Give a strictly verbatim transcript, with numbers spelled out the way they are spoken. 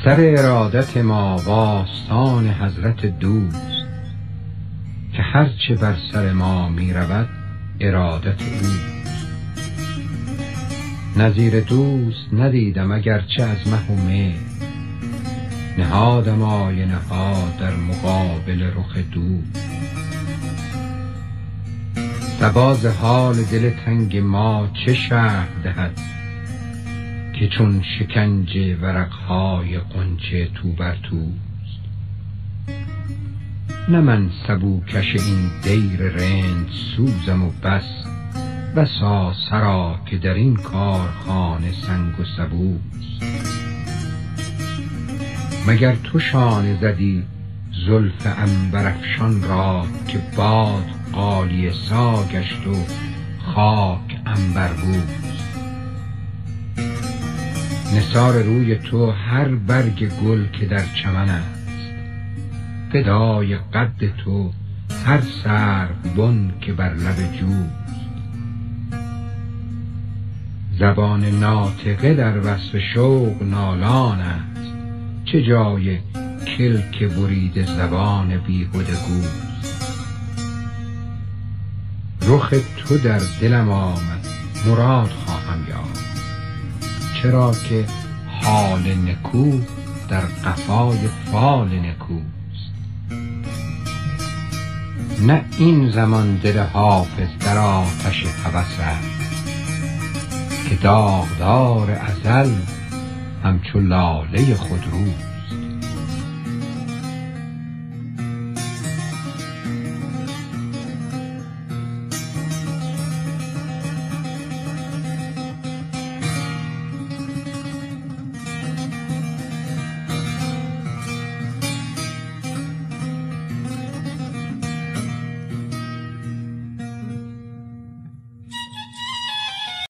سر ارادت ما و آستان حضرت دوست، که هرچه بر سر ما می رود ارادت اوست. نظیر دوست ندیدم اگرچه از مه و مهر، نهادم آینه ها در مقابل رخ دوست. صبا ز حال دل تنگ ما چه شرح دهد، که چون شکنجه ورقهای غنچه تو بر توست. نه من سبوکش این دیر رند سوزم و بس، بسا سرا که در این کارخانه سنگ و سبوست. مگر تو شانه زدی زلف عنبرافشان را، که باد غالیه سا گشت و خاک عنبربوست. نثار روی تو هر برگ گل که در چمن است، فدای قد تو هر سروبن که بر لب جوست. زبان ناطقه در وصف شوق نالان است، چه جای کلک برید زبان بیهوده گوست. رخ تو در دلم آمد مراد خواهم یافت، چرا که حال نکو در قفای فال نکوست. نه این زمان دل حافظ در آتش هوس است، که داغدار ازل همچو لاله خودروست.